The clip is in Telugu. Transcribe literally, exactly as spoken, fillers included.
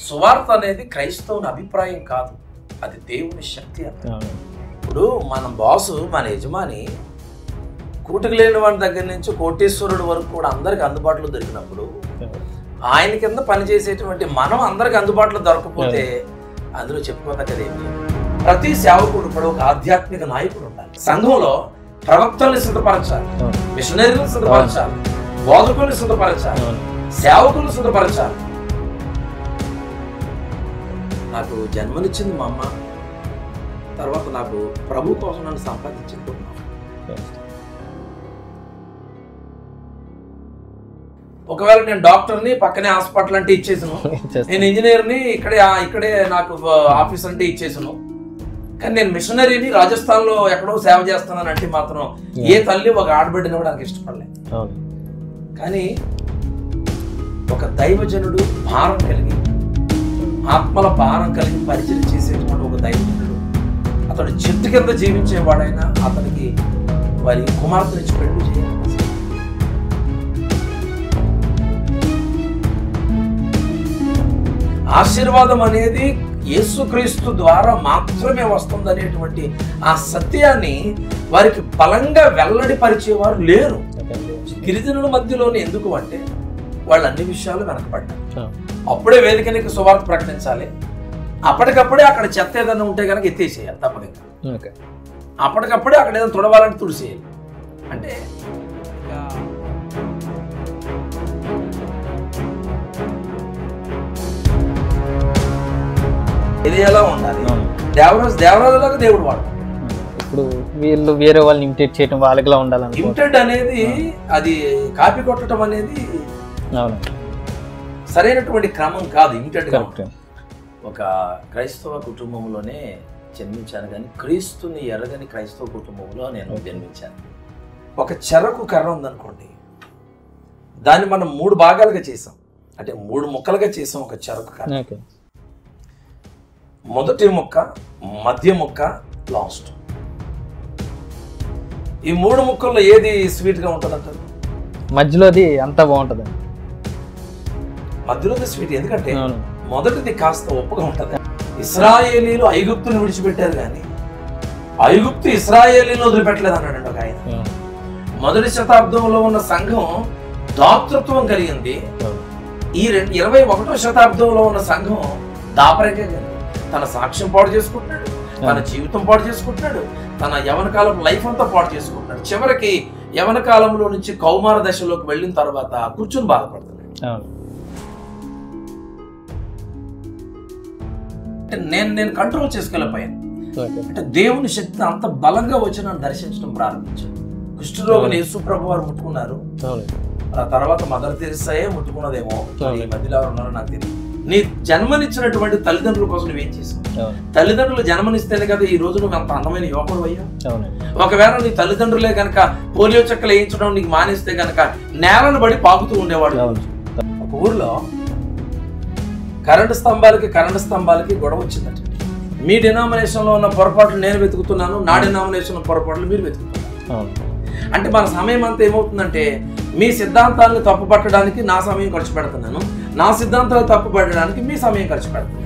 సువార్త అనేది క్రైస్తవుని అభిప్రాయం కాదు, అది దేవుని శక్తి అన్న. ఇప్పుడు మన బాసు, మన యజమాని కూటికి లేని వాడి దగ్గర నుంచి కోటేశ్వరుడు వరకు కూడా అందరికి అందుబాటులో దొరికినప్పుడు ఆయన కింద పనిచేసేటువంటి మనం అందరికి అందుబాటులో దొరకకపోతే అందులో చెప్పుకోదగ్గది ఏమి. ప్రతి సేవకుడు కూడా ఒక ఆధ్యాత్మిక నాయకుడు ఉండాలి. సంఘంలో ప్రవక్తల్ని సిద్ధపరచాలి, మిషనరీలను సిద్ధపరచాలి, బోధకుల్ని సిద్ధపరచాలి, సేవకులను సిద్ధపరచాలి. నాకు జన్మనిచ్చింది మా అమ్మ, తర్వాత నాకు ప్రభు కోసం నన్ను సంపాదించింది. ఒకవేళ నేను డాక్టర్ని పక్కనే హాస్పిటల్ అంటే ఇచ్చేసాను, నేను ఇంజనీర్ని ఇక్కడే ఇక్కడే నాకు ఆఫీస్ అంటే ఇచ్చేసాను, కానీ నేను మిషనరీని రాజస్థాన్లో ఎక్కడో సేవ చేస్తానని అంటే మాత్రం ఏ తల్లి ఒక ఆడబిడ్డని కూడా నాకు ఇష్టపడలేదు. కానీ ఒక దైవజనుడు భారం కలిగి, ఆత్మల భారం కలిగి పరిచయం చేసేటువంటి ఒక దైవజనుడు, అతడు చెట్టు కింద జీవించేవాడైనా అతనికి వారి కుమార్తె నుంచి పెళ్లి చేయాలి. ఆశీర్వాదం అనేది యేసుక్రీస్తు ద్వారా మాత్రమే వస్తుంది అనేటువంటి ఆ సత్యాన్ని వారికి బలంగా వెల్లడి పరిచేవారు లేరు. గిరిజనుల మధ్యలోనే ఎందుకు అంటే వాళ్ళు అన్ని విషయాలు వెనకబడ్డారు. అప్పుడే వేదికనికి సువార్త ప్రకటించాలి, అప్పటికప్పుడే అక్కడ చెత్త ఏదైనా ఉంటే కనుక ఎత్తేసేయాలి తప్పనిక, అప్పటికప్పుడే అక్కడ ఏదైనా తుడవాలని తుడిసేయాలి. అంటే ఇది ఎలా ఉండాలి, దేవరాజు దేవరాజులాగా దేవుడు వాడు. ఇప్పుడు వీళ్ళు వేరే వాళ్ళని ఇమిటేట్ చేయడం వాళ్ళకిలా ఉండాలని. ఇమిటేట్ అనేది అది కాపీ కొట్టడం అనేది సరైనటువంటి క్రమం కాదు. ఇమిటేట్ ఒక క్రైస్తవ కుటుంబంలోనే జన్మించాను, కానీ క్రీస్తుని ఎరగని క్రైస్తవ కుటుంబంలో నేను జన్మించాను. ఒక చెరకు కర్ర ఉందనుకోండి, దాన్ని మనం మూడు భాగాలుగా చేసాం, అంటే మూడు ముక్కలుగా చేసాం ఒక చెరకు కర్ర. మొదటి ముక్క, మధ్య ముక్క, లాస్ట్. ఈ మూడు ముక్కల్లో ఏది స్వీట్ గా ఉంటుంది అంటారు? మధ్యలోది అంతా బాగుంటుంది. మధ్యలోది స్వీట్, ఎందుకంటే మొదటిది కాస్త ఉప్పుగా ఉంటుంది. ఇశ్రాయేలీలు ఐగుప్తుని విడిచిపెట్టారు, కానీ ఐగుప్తు ఇశ్రాయేలీలు వదిలిపెట్టలేదు అన్నాడు ఒక ఆయన. మొదటి శతాబ్దంలో ఉన్న సంఘం దాతృత్వం కలిగింది. ఈ రెండు ఇరవై ఒకటో శతాబ్దంలో ఉన్న సంఘం దాపరికే కలిగింది. తన సాక్ష్యం పాడు చేసుకుంటున్నాడు, తన జీవితం పాడు చేసుకుంటున్నాడు, తన యవన కాలం లైఫ్ అంతా పాడు చేసుకుంటున్నాడు. చివరికి యవన కాలంలో నుంచి కౌమార దశలోకి వెళ్ళిన తర్వాత కూర్చుని బాధపడుతున్నాడు. అంటే నేను నేను కంట్రోల్ చేసుకోలేకపోయాను. అంటే దేవుని శక్తి అంత బలంగా వచ్చి నన్ను దర్శించడం ప్రారంభించాను. కుష్ఠరోగిని యేసు ప్రభు వారు ముట్టుకున్నారు, ఆ తర్వాత మదర్ తెరిసాయే ముట్టుకున్నదేమో, ఈ మధ్యలో ఎవరు ఉన్నారో నాకు తెలియదు. నీ జన్మనిచ్చినటువంటి తల్లిదండ్రుల కోసం నువ్వేం చేసావు? తల్లిదండ్రులు జన్మనిస్తేనే కదా ఈ రోజు నువ్వు అంత అందమైన యువకుడు అయ్యా. ఒకవేళ నీ తల్లిదండ్రులే కనుక పోలియో చెక్కలు వేయించడం నీకు మానేస్తే కనుక నేలను బడి పాకుతూ ఉండేవాడు. ఒక ఊర్లో కరెంటు స్తంభాలకి కరెంటు స్తంభాలకి గొడవ వచ్చిందట. మీ డినామినేషన్ లో ఉన్న పొరపాట్లు నేను వెతుకుతున్నాను, నా డినామినేషన్ లో పొరపాట్లు మీరు వెతుకుతున్నారు. అంటే మన సమయం అంతా ఏమవుతుందంటే, మీ సిద్ధాంతాలను తప్పు పట్టడానికి నా సమయం ఖర్చు పెడుతున్నాను, నా సిద్ధాంతాలు తప్పు పట్టడానికి మీ సమయం ఖర్చు పెడుతున్నాను.